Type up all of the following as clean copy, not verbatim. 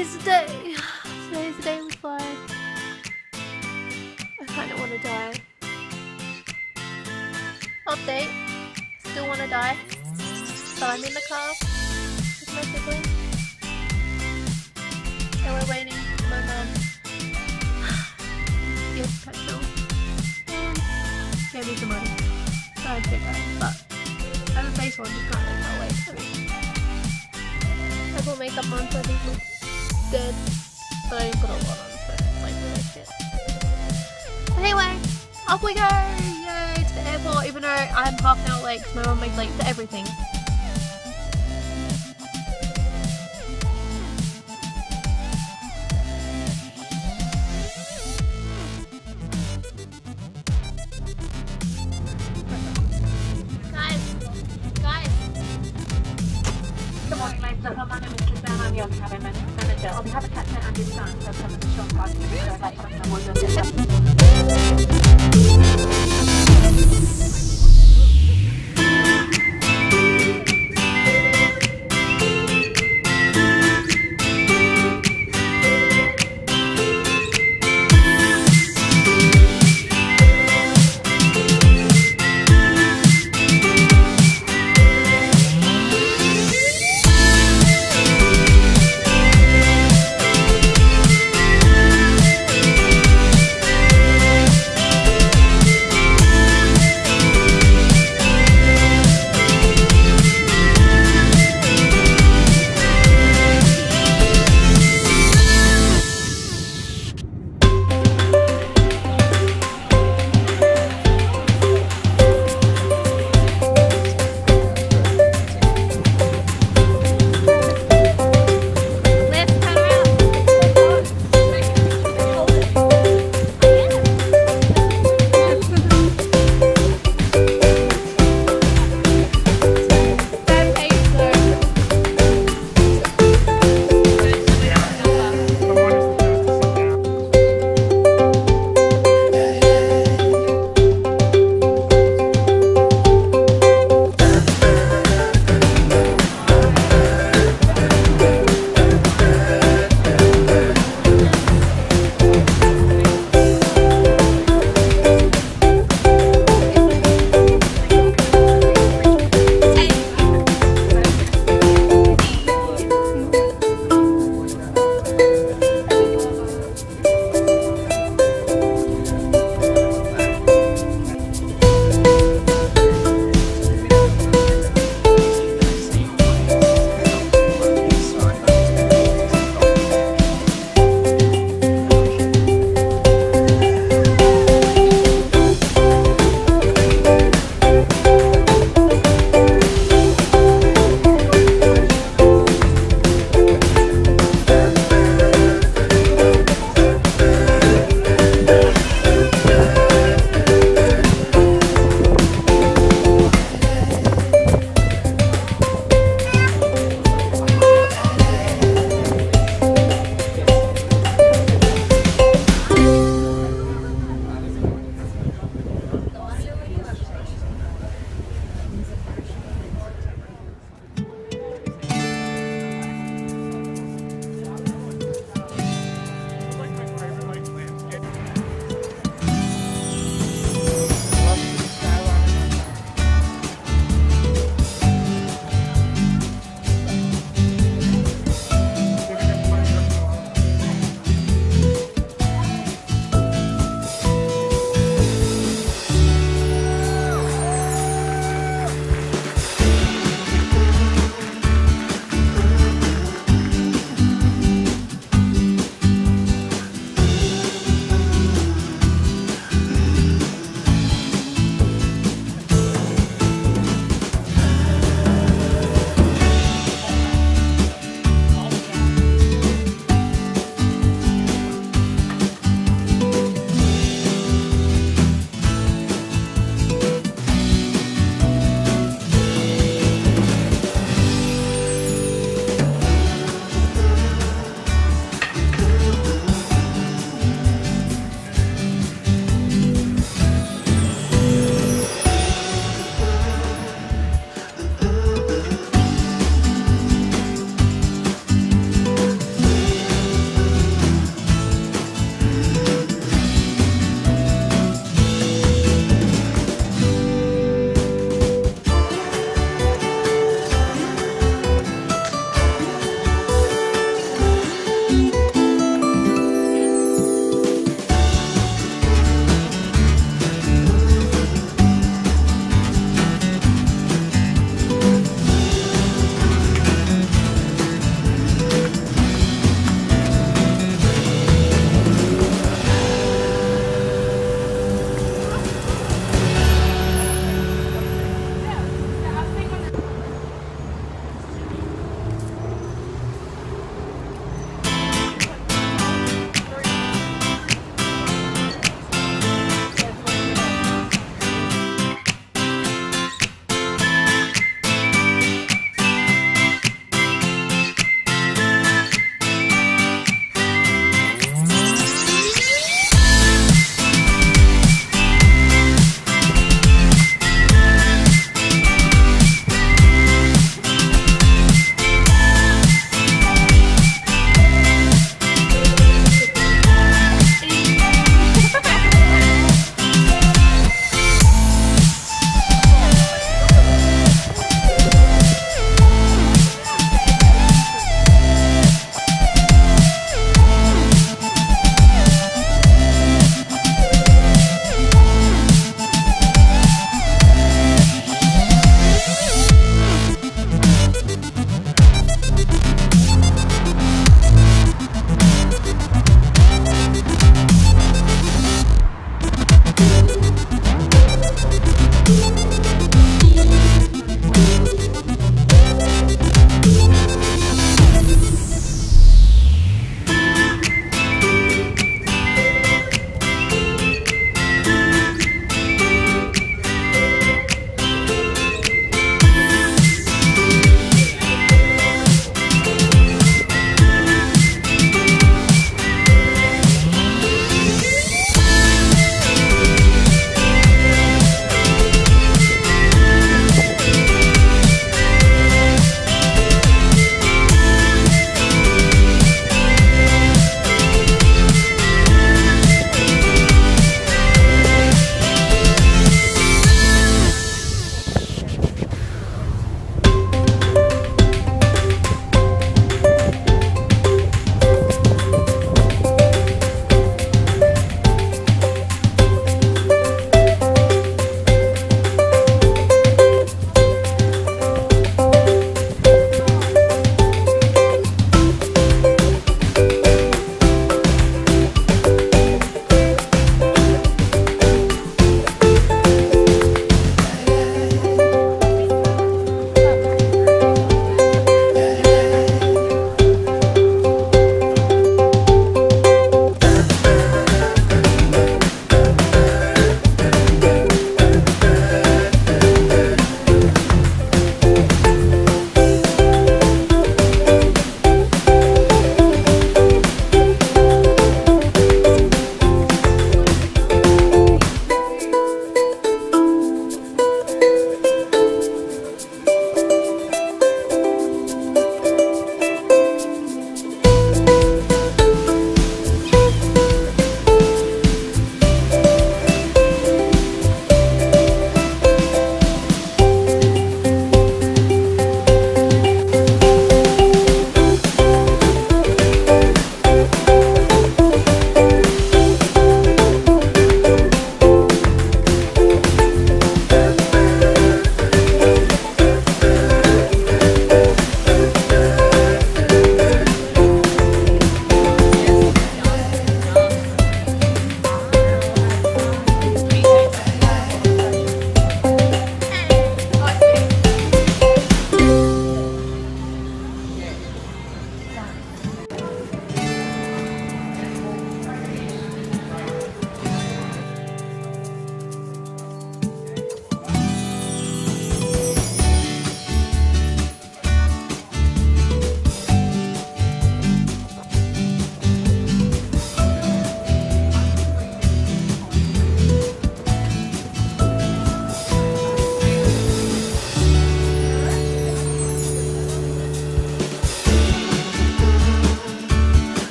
Today's the day. Today's the day we fly. I kinda wanna die. Update. Still wanna die. But I'm in the car with my siblings. And we're waiting for my mum. Get petrol. Gave me some money. So I did that, but I have a face one, just can't let that away. I put makeup on so I think look dead, but I didn't put a lot on, so it's like really shit. But anyway, off we go! Yay, to the airport, even though I'm half an hour late because my mum makes late to everything. I'm your cabin manager. On behalf of Captain Andrew Stein, the President Sean Price, I'd like to recommend your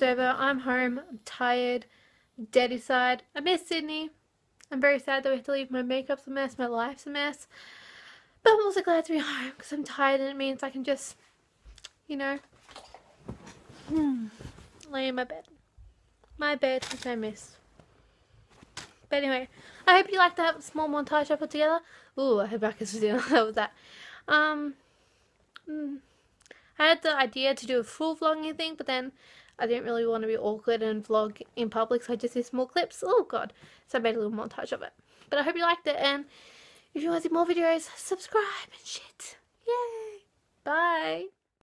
over. I'm home. I'm tired. I'm dead inside. I miss Sydney. I'm very sad that we have to leave. My makeup's a mess. My life's a mess. But I'm also glad to be home because I'm tired and it means I can just, you know, lay in my bed. My bed, which I miss. But anyway, I hope you liked that small montage I put together. Ooh, I hope I could do that with that. I had the idea to do a full vlogging thing, but then I didn't really want to be awkward and vlog in public, so I just did small clips. Oh god. So I made a little montage of it. But I hope you liked it, and if you want to see more videos, subscribe and shit. Yay! Bye!